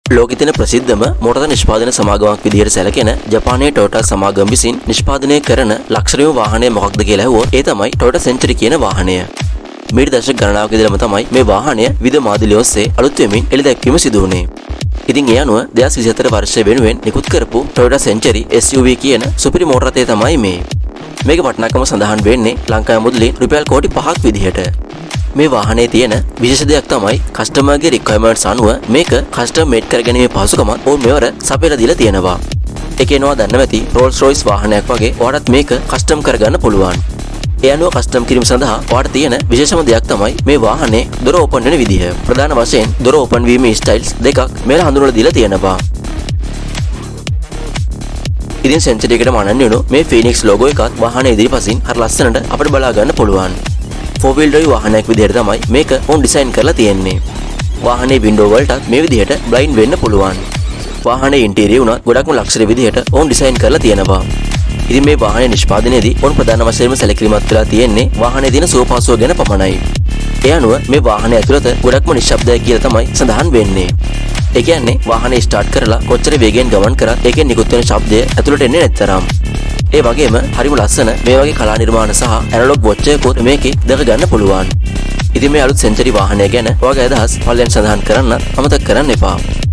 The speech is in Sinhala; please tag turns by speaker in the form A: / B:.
A: ලෝකෙ තියෙන ප්‍රසිද්ධම මෝටර නිෂ්පාදන සමාගමක් විදිහට සැලකෙන ජපානයේ Toyota සමාගම විසින් නිෂ්පාදනය කරන ලක්ෂණීය වාහනය මොකක්ද කියලා ඇහුවොත් ඒ තමයි Toyota Century කියන වාහනය. මීට දශක ගණනාවක ඉඳලම තමයි මේ වාහනය විවිධ මාධ්‍ය ඔස්සේ අලුත් වෙමින් එළිදැක්වීම සිදු වුණේ. ඉතින් ඒ අනුව 2024 වර්ෂය වෙනුවෙන් නිකුත් කරපු Toyota Century SUV කියන සුපිරි මෝටර රථය තමයි මේ. මේක වටිනාකම සඳහන් වෙන්නේ ලංකාවේ මුදලින් රුපියල් කෝටි 5ක් විදිහට. මේ වාහනේ තියෙන විශේෂ දෙයක් තමයි කස්ටමර්ගේ රික්වයර්මන්ට්ස් අනුව මේක කස්ටම් මේඩ් කරගැනීමේ පහසුකම ඕන් මෙවර සපයලා දීලා තියෙනවා. ඒකේනවා දන්න නැති Rolls Royce වාහනයක් වගේ ඔයාලත් මේක කස්ටම් කරගන්න පුළුවන්. ඒ අනුව කස්ටම් කිරීම සඳහා ඔයාලට තියෙන විශේෂම දෙයක් තමයි මේ වාහනේ දොර ඕපන් වෙන විදිහ. ප්‍රධාන වශයෙන් දොර ඕපන් වීමේ ස්ටයිල්ස් දෙකක් මෙල හඳුන්වලා දීලා තියෙනවා. ඉතින් Century එකට මනන්නේ උණු මේ Phoenix logo එකත් වාහනේ ඉදිරිපසින් හරි ලස්සනට අපිට බලා ගන්න පුළුවන්. 4-wheel drive වාහනයක් විදිහට තමයි මේක ඔවුන් ඩිසයින් කරලා තියෙන්නේ. වාහනේ වින්ඩෝ වලටත් මේ විදිහට බ්ලයින්ඩ් වෙන්න පුළුවන්. වාහනේ ඉන්ටීරියර් උනත් ගොඩක්ම ලක්ෂණ විදිහට ඔවුන් ඩිසයින් කරලා තියෙනවා. ඉතින් මේ වාහනේ නිෂ්පාදනයේදී ඔවුන් ප්‍රධාන වශයෙන්ම සැලකිලිමත් වෙලා තියෙන්නේ වාහනේ තියෙන සුවපහසුව ගැන පමණයි. ඒ අනුව මේ වාහනේ ඇතුළත ගොඩක්ම නිශ්ශබ්දයි කියලා තමයි සඳහන් වෙන්නේ. ඒ කියන්නේ වාහනේ ස්ටාර්ට් කරලා කොච්චර වේගෙන් ගමන් කරත් ඒකෙන් නිකුත් වෙන ශබ්දය ඇතුළට එන්නේ නැත්තරම්. ඒ වගේම හරිම ලස්සන මේ වගේ කලා නිර්මාණ සහ ඇනලොග් වොච් එකකුත් මේකේ දැක ගන්න පුළුවන්. ඉතින් මේ අලුත් Century වාහනය ගැන ඔයාගේ අදහස් පළවෙනි සඳහන් කරන්න අමතක කරන්න එපා.